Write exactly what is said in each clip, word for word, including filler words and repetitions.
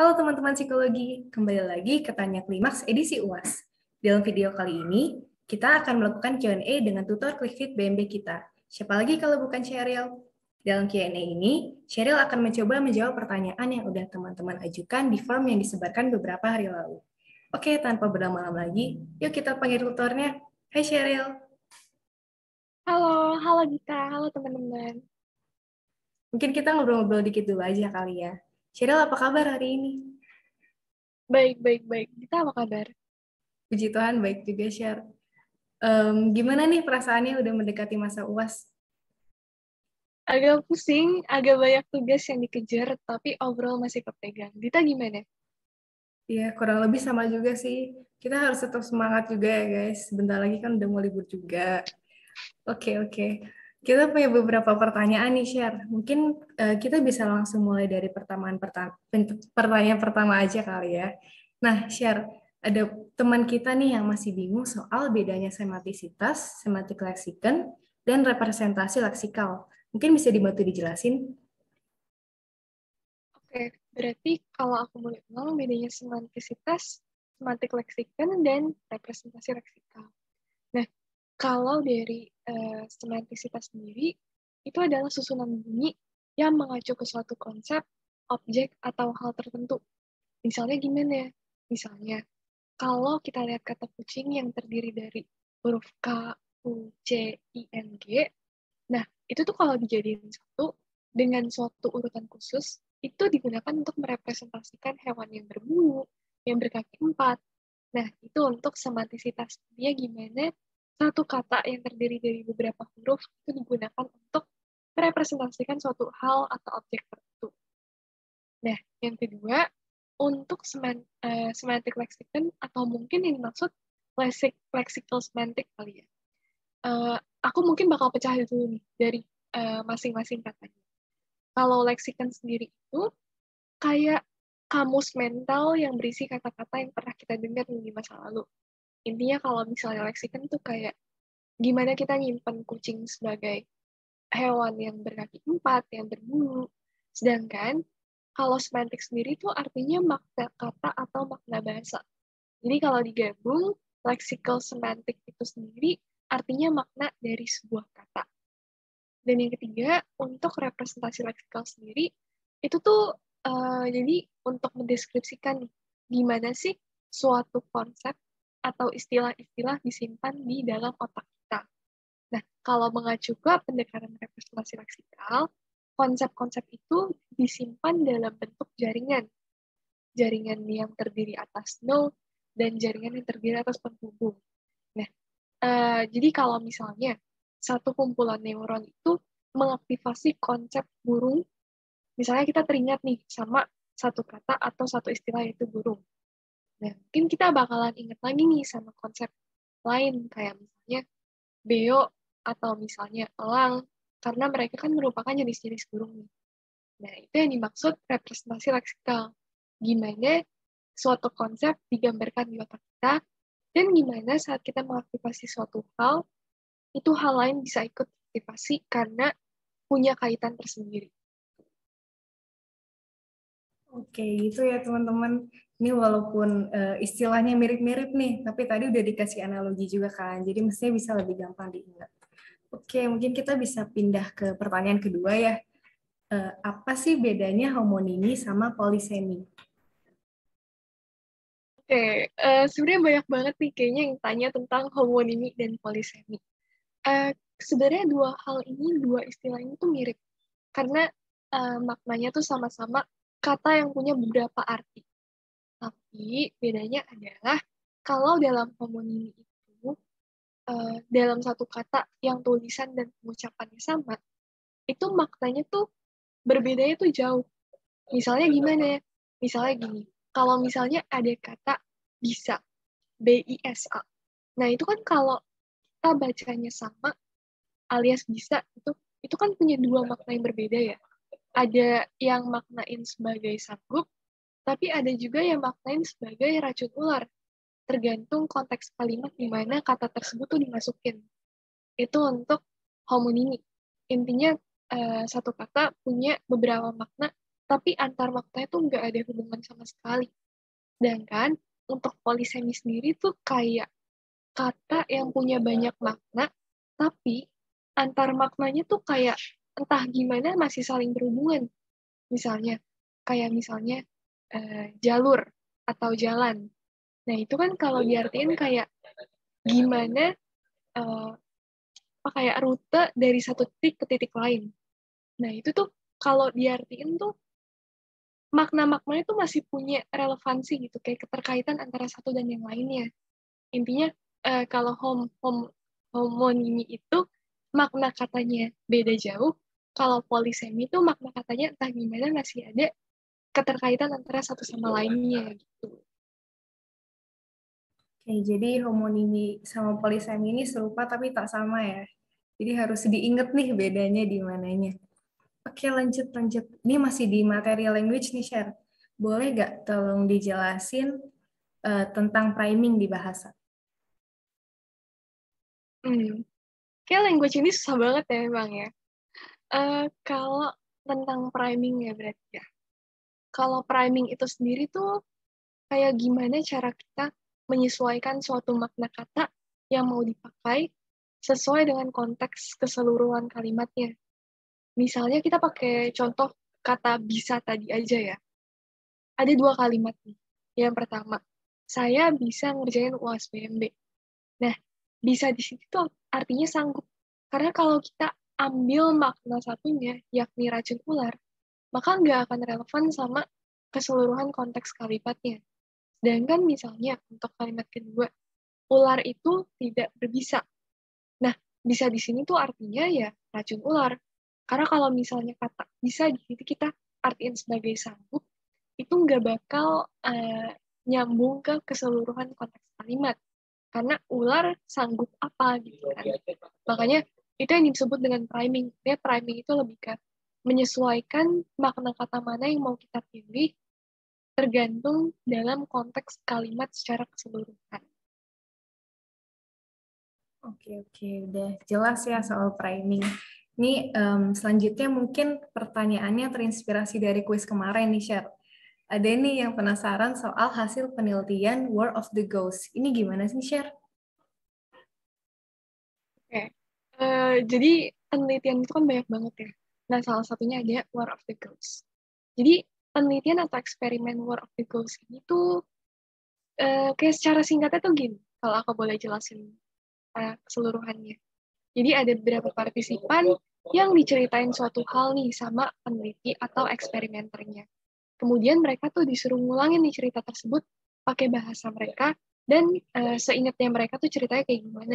Halo teman-teman psikologi, kembali lagi ke Tanya Klimaks edisi U A S. Dalam video kali ini, kita akan melakukan Q and A dengan tutor ClickFit B M B kita. Siapa lagi kalau bukan Sheryl? Dalam Q and A ini, Sheryl akan mencoba menjawab pertanyaan yang udah teman-teman ajukan di form yang disebarkan beberapa hari lalu. Oke, tanpa berlama-lama lagi, yuk kita panggil tutornya. Hai Sheryl. Halo, halo Gita, halo teman-teman. Mungkin kita ngobrol-ngobrol dikit dulu aja kali ya. Sheryl, apa kabar hari ini? Baik, baik, baik. Gita apa kabar? Puji Tuhan, baik juga, Sher. Um, gimana nih perasaannya udah mendekati masa U A S? Agak pusing, agak banyak tugas yang dikejar, tapi overall masih kepegang. Gita gimana? Ya, kurang lebih sama juga sih. Kita harus tetap semangat juga ya, guys. Sebentar lagi kan udah mau libur juga. Oke, oke. Kita punya beberapa pertanyaan nih, Sher. Mungkin uh, kita bisa langsung mulai dari pertanyaan pertama, pertanyaan pertama aja kali ya. Nah, Sher, ada teman kita nih yang masih bingung soal bedanya semantisitas, semantik leksikon, dan representasi leksikal. Mungkin bisa dibantu dijelasin? Oke, berarti kalau aku mulai ulang, bedanya semantisitas, semantik leksikon, dan representasi leksikal. Nah, kalau dari uh, semantisitas sendiri, itu adalah susunan bunyi yang mengacu ke suatu konsep, objek, atau hal tertentu. Misalnya gimana? Misalnya, kalau kita lihat kata kucing yang terdiri dari huruf K, U, C, I, N, G, nah, itu tuh kalau dijadiin satu, dengan suatu urutan khusus, itu digunakan untuk merepresentasikan hewan yang berbulu, yang berkaki empat. Nah, itu untuk semantisitas. Dia gimana satu kata yang terdiri dari beberapa huruf itu digunakan untuk merepresentasikan suatu hal atau objek tertentu. Nah, yang kedua, untuk seman, uh, semantic lexicon, atau mungkin yang dimaksud lexic, lexical semantic kali ya. Uh, aku mungkin bakal pecah dulu nih dari uh, masing-masing katanya. Kalau lexicon sendiri itu kayak kamus mental yang berisi kata-kata yang pernah kita dengar di masa lalu. Intinya kalau misalnya lexicon itu kayak gimana kita nyimpen kucing sebagai hewan yang berkaki empat, yang berbulu. Sedangkan kalau semantik sendiri itu artinya makna kata atau makna bahasa. Jadi kalau digabung, lexical semantik itu sendiri artinya makna dari sebuah kata. Dan yang ketiga, untuk representasi leksikal sendiri, itu tuh uh, jadi untuk mendeskripsikan gimana sih suatu konsep atau istilah-istilah disimpan di dalam otak kita. Nah, kalau mengacu ke pendekatan representasi leksikal, konsep-konsep itu disimpan dalam bentuk jaringan. Jaringan yang terdiri atas node dan jaringan yang terdiri atas penghubung. Nah, uh, jadi kalau misalnya satu kumpulan neuron itu mengaktifasi konsep burung, misalnya kita teringat nih sama satu kata atau satu istilah yaitu burung. Nah, mungkin kita bakalan ingat lagi nih sama konsep lain, kayak misalnya beo atau misalnya elang, karena mereka kan merupakan jenis-jenis burung nih. Nah, itu yang dimaksud representasi leksikal. Gimana suatu konsep digambarkan di otak kita, dan gimana saat kita mengaktifasi suatu hal, itu hal lain bisa ikut aktivasi karena punya kaitan tersendiri. Oke, gitu ya teman-teman. Ini walaupun uh, istilahnya mirip-mirip nih, tapi tadi udah dikasih analogi juga kan, jadi mestinya bisa lebih gampang diingat. Oke, mungkin kita bisa pindah ke pertanyaan kedua ya. Uh, apa sih bedanya homonimi sama polisemi? Oke, uh, sebenarnya banyak banget nih kayaknya yang tanya tentang homonimi dan polisemi. Uh, sebenarnya dua hal ini, dua istilah ini tuh mirip. Karena uh, maknanya tuh sama-sama kata yang punya beberapa arti. Tapi bedanya adalah kalau dalam homonimi itu, uh, dalam satu kata yang tulisan dan pengucapannya sama, itu maknanya tuh berbedanya tuh jauh. Misalnya gimana ya? Misalnya gini, kalau misalnya ada kata bisa, B I S A. Nah, itu kan kalau kita bacanya sama alias bisa, itu itu kan punya dua makna yang berbeda ya. Ada yang maknain sebagai sanggup, tapi ada juga yang maknain sebagai racun ular. Tergantung konteks kalimat di mana kata tersebut tuh dimasukin. Itu untuk homonimi. Intinya, uh, satu kata punya beberapa makna, tapi antar maknanya tuh nggak ada hubungan sama sekali. Sedangkan untuk polisemi sendiri tuh kayak kata yang punya banyak makna, tapi antar maknanya tuh kayak entah gimana masih saling berhubungan. Misalnya, kayak misalnya eh, jalur atau jalan. Nah, itu kan kalau diartiin kayak gimana eh, apa kayak rute dari satu titik ke titik lain. Nah, itu tuh kalau diartiin tuh makna-maknanya tuh masih punya relevansi gitu, kayak keterkaitan antara satu dan yang lainnya. Intinya eh, kalau hom hom homonimi itu makna katanya beda jauh, kalau polisemi itu makna katanya entah gimana masih ada keterkaitan antara satu sama lainnya gitu. Oke, jadi homonimi sama polisemi ini serupa tapi tak sama ya. Jadi harus diingat nih bedanya di mananya. Oke, lanjut, lanjut. Ini masih di materi language nih, Share. Boleh nggak tolong dijelasin uh, tentang priming di bahasa? Hmm. Kayak language ini susah banget ya memang ya. Uh, kalau tentang priming ya berarti ya. Kalau priming itu sendiri tuh kayak gimana cara kita menyesuaikan suatu makna kata yang mau dipakai sesuai dengan konteks keseluruhan kalimatnya. Misalnya kita pakai contoh kata bisa tadi aja ya. Ada dua kalimat nih. Yang pertama, saya bisa ngerjain U A S B M B. Nah, bisa di situ tuh artinya sanggup. Karena kalau kita ambil makna satunya, yakni racun ular, maka nggak akan relevan sama keseluruhan konteks kalimatnya. Sedangkan misalnya untuk kalimat kedua, ular itu tidak berbisa. Nah, bisa di sini tuh artinya ya racun ular. Karena kalau misalnya kata bisa di situ kita artiin sebagai sanggup, itu nggak bakal uh, nyambung ke keseluruhan konteks kalimat. Karena ular sanggup apa gitu kan. Makanya itu yang disebut dengan priming. Dia priming itu lebih ke menyesuaikan makna kata mana yang mau kita pilih tergantung dalam konteks kalimat secara keseluruhan. Oke, oke. Udah jelas ya soal priming. Ini um, selanjutnya mungkin pertanyaannya terinspirasi dari kuis kemarin nih, Share. Ada nih yang penasaran soal hasil penelitian War of the Ghost. Ini gimana sih, Share? Oke, uh, jadi penelitian itu kan banyak banget ya. Nah, salah satunya ada War of the Ghost. Jadi, penelitian atau eksperimen War of the Ghost ini tuh uh, kayak secara singkatnya tuh gini, kalau aku boleh jelasin uh, keseluruhannya. Jadi ada beberapa partisipan yang diceritain suatu hal nih sama peneliti atau eksperimenternya. Kemudian mereka tuh disuruh ngulangin nih cerita tersebut pakai bahasa mereka dan uh, seingatnya mereka tuh ceritanya kayak gimana.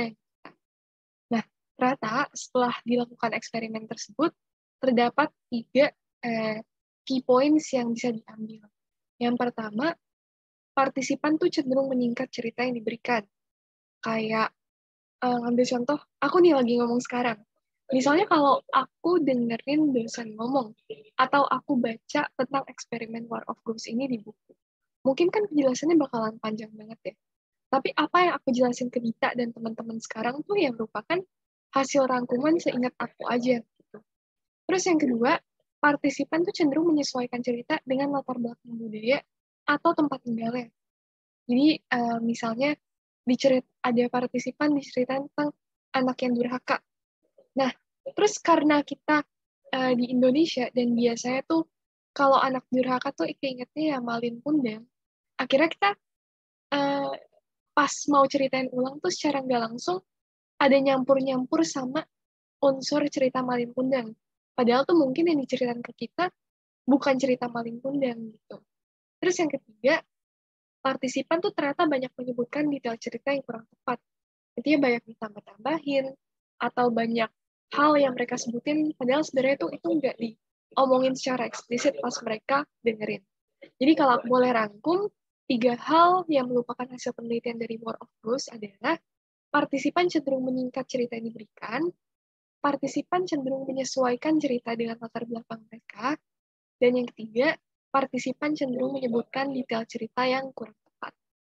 Nah, ternyata setelah dilakukan eksperimen tersebut, terdapat tiga eh, key points yang bisa diambil. Yang pertama, partisipan tuh cenderung meningkat cerita yang diberikan. Kayak, eh, ambil contoh, aku nih lagi ngomong sekarang. Misalnya kalau aku dengerin dosen ngomong, atau aku baca tentang eksperimen War of Ghosts ini di buku, mungkin kan penjelasannya bakalan panjang banget ya. Tapi apa yang aku jelasin ke Dita dan teman-teman sekarang tuh yang merupakan hasil rangkuman seingat aku aja. Gitu. Terus yang kedua, partisipan tuh cenderung menyesuaikan cerita dengan latar belakang budaya atau tempat tinggalnya. Jadi uh, misalnya dicerit ada partisipan diceritain tentang anak yang durhaka. Nah, terus karena kita uh, di Indonesia dan biasanya tuh kalau anak durhaka tuh keingetnya ya Malin Kundang, akhirnya kita uh, pas mau ceritain ulang tuh secara nggak langsung ada nyampur-nyampur sama unsur cerita Malin Kundang. Padahal tuh mungkin yang diceritakan ke kita bukan cerita Malin Kundang gitu. Terus yang ketiga, partisipan tuh ternyata banyak menyebutkan detail cerita yang kurang tepat. Intinya banyak ditambah-tambahin atau banyak hal yang mereka sebutin padahal sebenarnya tuh itu nggak diomongin secara eksplisit pas mereka dengerin. Jadi kalau aku boleh rangkum, tiga hal yang merupakan hasil penelitian dari War of Ghosts adalah partisipan cenderung meningkat cerita yang diberikan, partisipan cenderung menyesuaikan cerita dengan latar belakang mereka, dan yang ketiga, partisipan cenderung menyebutkan detail cerita yang kurang tepat.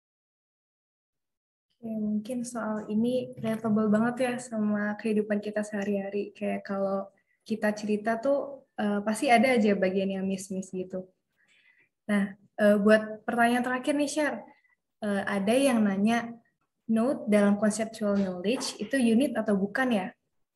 Oke, mungkin soal ini relatable banget ya sama kehidupan kita sehari-hari. Kayak kalau kita cerita tuh uh, pasti ada aja bagian yang miss-miss gitu. Nah, uh, buat pertanyaan terakhir nih, Share. Uh, ada yang nanya, Node dalam conceptual knowledge itu unit atau bukan ya?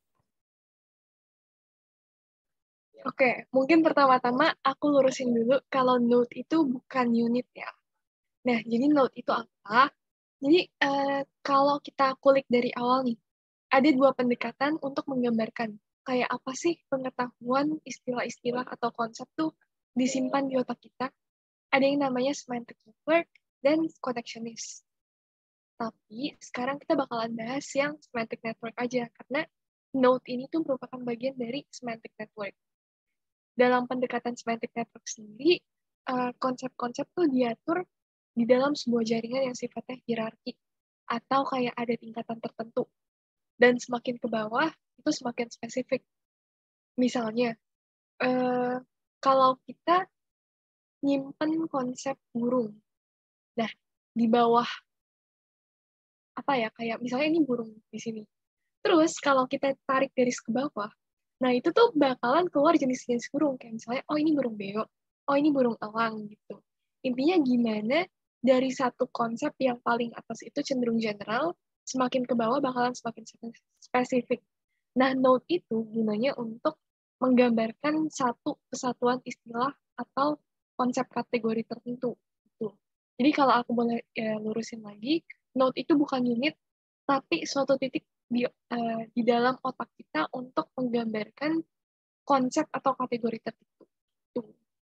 Oke, mungkin pertama-tama aku lurusin dulu kalau node itu bukan unit ya. Nah, jadi node itu apa? Jadi eh, kalau kita kulik dari awal nih, ada dua pendekatan untuk menggambarkan kayak apa sih pengetahuan istilah-istilah atau konsep tuh disimpan di otak kita. Ada yang namanya semantic network dan connectionist. Tapi sekarang kita bakalan bahas yang semantic network aja, karena node ini tuh merupakan bagian dari semantic network. Dalam pendekatan semantic network sendiri, konsep-konsep tuh diatur di dalam sebuah jaringan yang sifatnya hierarki, atau kayak ada tingkatan tertentu. Dan semakin ke bawah, itu semakin spesifik. Misalnya, eh, kalau kita nyimpen konsep burung, nah, di bawah, apa ya, kayak misalnya ini burung di sini. Terus, kalau kita tarik garis ke bawah, nah itu tuh bakalan keluar jenis-jenis burung. Kayak misalnya, oh ini burung beo, oh ini burung elang, gitu. Intinya gimana dari satu konsep yang paling atas itu cenderung general, semakin ke bawah bakalan semakin spesifik. Nah, node itu gunanya untuk menggambarkan satu kesatuan istilah atau konsep kategori tertentu. Gitu. Jadi kalau aku boleh ya, lurusin lagi, node itu bukan unit, tapi suatu titik di, uh, di dalam otak kita untuk menggambarkan konsep atau kategori tertentu. Tuh.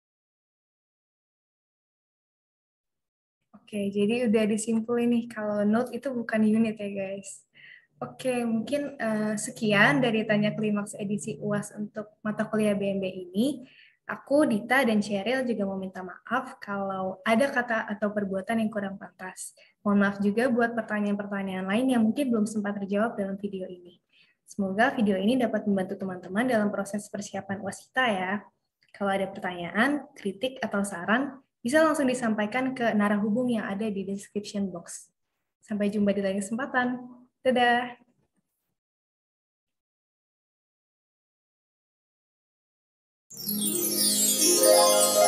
Oke, jadi udah disimpulin nih kalau node itu bukan unit ya guys. Oke, mungkin uh, sekian dari Tanya Klimaks edisi U A S untuk mata kuliah B M B ini. Aku, Dita, dan Sheryl juga mau minta maaf kalau ada kata atau perbuatan yang kurang pantas. Mohon maaf juga buat pertanyaan-pertanyaan lain yang mungkin belum sempat terjawab dalam video ini. Semoga video ini dapat membantu teman-teman dalam proses persiapan U A S kita ya. Kalau ada pertanyaan, kritik, atau saran, bisa langsung disampaikan ke narah hubung yang ada di description box. Sampai jumpa di lain kesempatan. Dadah!